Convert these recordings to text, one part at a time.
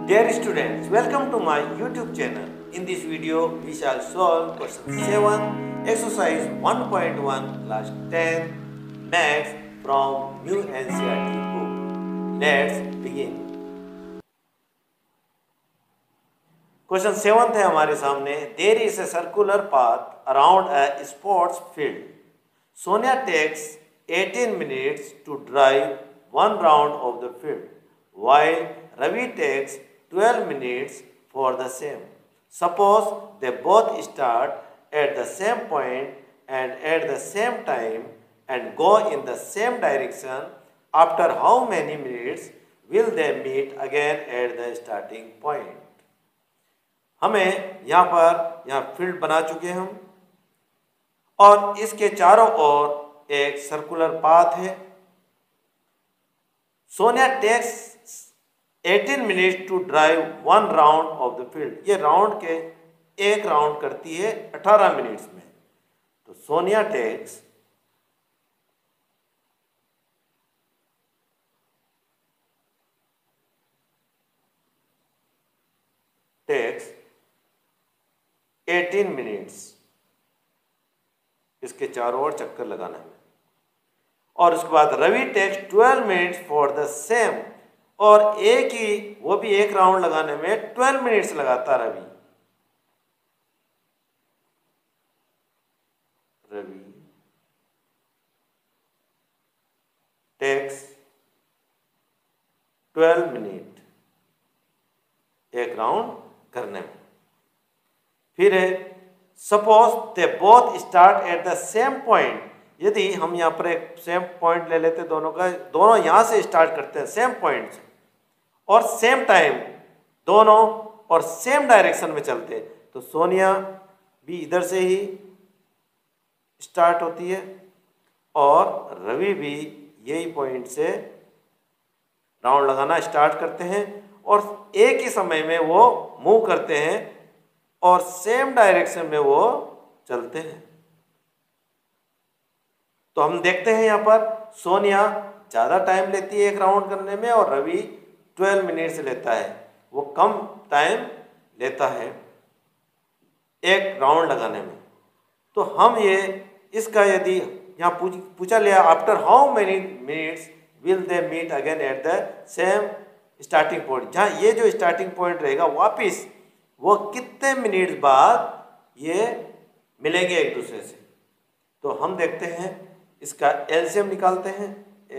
Dear students, welcome to my YouTube channel. In this video, we shall solve question 7, exercise 1.1, class 10, maths from new NCERT book. Let's begin. Question 7 है हमारे सामने. There is a circular path around a sports field. Sonia takes 18 minutes to drive one round of the field, while Ravi takes 12 minutes for the same. Suppose they both start at the same point and at the same time and go in the same direction. After how many minutes will they meet again at the starting point? हमें यहाँ field बना चुके हैं हम और इसके चारों ओर एक सर्कुलर पाथ है. Sonia takes 18 minutes to drive one round of the field. ये राउंड के एक राउंड करती है 18 मिनट्स में. तो सोनिया टेक्स 18 मिनट्स इसके चारों ओर चक्कर लगाना है. और उसके बाद Ravi takes 12 minutes for the same, और एक ही वो भी एक राउंड लगाने में 12 मिनट्स लगाता रवि. टेक्स 12 मिनट एक राउंड करने में. फिर है suppose they both start at the same point. यदि हम यहाँ पर एक सेम पॉइंट ले लेते दोनों का, दोनों यहाँ से स्टार्ट करते हैं सेम पॉइंट से और सेम टाइम दोनों और सेम डायरेक्शन में चलते, तो सोनिया भी इधर से ही स्टार्ट होती है और रवि भी यही पॉइंट से राउंड लगाना स्टार्ट करते हैं और एक ही समय में वो मूव करते हैं और सेम डायरेक्शन में वो चलते हैं. तो हम देखते हैं यहाँ पर सोनिया ज़्यादा टाइम लेती है एक राउंड करने में और रवि 12 मिनट्स लेता है. वो कम टाइम लेता है एक राउंड लगाने में. तो हम ये इसका यदि यहाँ पूछा लिया after how many minutes will they meet again at the same starting point, जहाँ ये जो स्टार्टिंग पॉइंट रहेगा वापिस वो कितने मिनट बाद ये मिलेंगे एक दूसरे से. तो हम देखते हैं इसका एलसीएम निकालते हैं.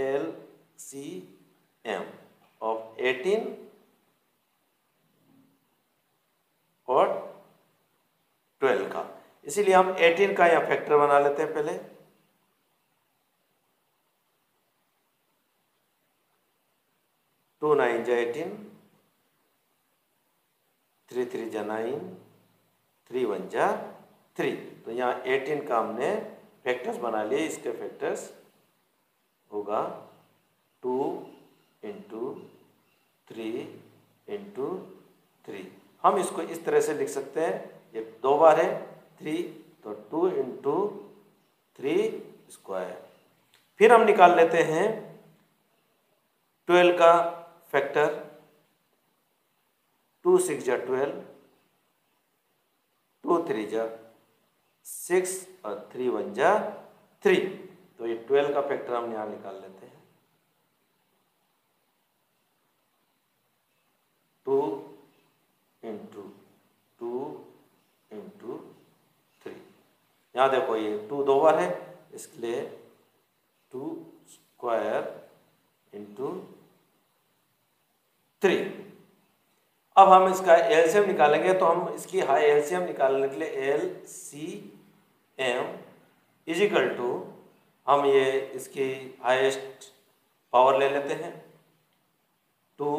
एलसीएम ऑफ 18 और 12 का, इसीलिए हम 18 का यहाँ फैक्टर बना लेते हैं पहले. टू 9 जा 18, 3 3 जा 9, 3 1 जा 3. तो यहाँ 18 का हमने फैक्टर्स बना लिए. इसके फैक्टर्स होगा 2 × 3 × 3. हम इसको इस तरह से लिख सकते हैं. ये दो बार है 3, तो 2 × 3 स्क्वायर. फिर हम निकाल लेते हैं 12 का फैक्टर. 2 6 जा 12, 2 3 जा 6 और 3 1 जा 3. तो ये 12 का फैक्टर हम यहाँ निकाल लेते हैं. 2 × 2 × 3. यहाँ देखो ये 2 दो बार है, इसलिए 2 स्क्वायर × 3. अब हम इसका एलसीएम निकालेंगे. तो हम इसकी हाई एलसीएम निकालने के लिए एलसीएम इज इक्वल टू, हम ये इसकी हाईएस्ट पावर ले लेते हैं 2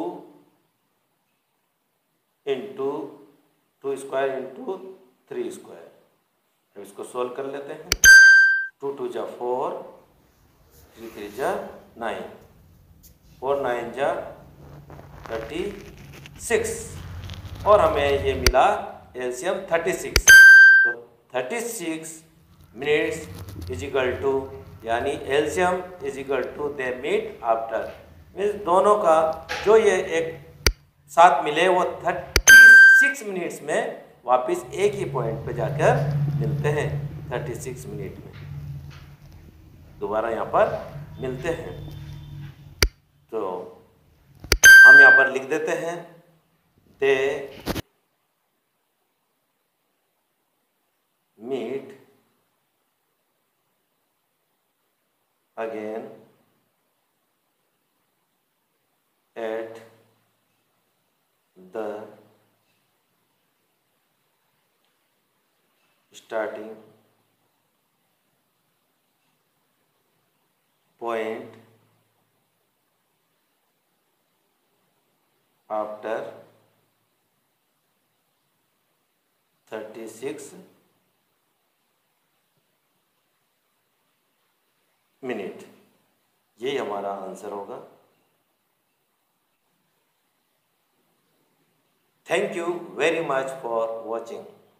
× 2 स्क्वायर × 3 स्क्वायर. अब इसको सोल्व कर लेते हैं. 2 2 जा 4, 3 3 जा 9, 4 9 जा 36 और हमें ये मिला एलसीएम 36. तो 36 मिनट्स इज इक्वल टू, यानी LCM is equal to they meet after, means दोनों का जो ये एक साथ मिले वो 36 मिनट्स में वापस एक ही पॉइंट पे जाकर मिलते हैं। 36 मिनट में दोबारा यहाँ पर मिलते हैं। तो हम यहाँ पर लिख देते हैं they meet again at the starting point after 36 minute. यही हमारा आंसर होगा। Thank you very much for watching.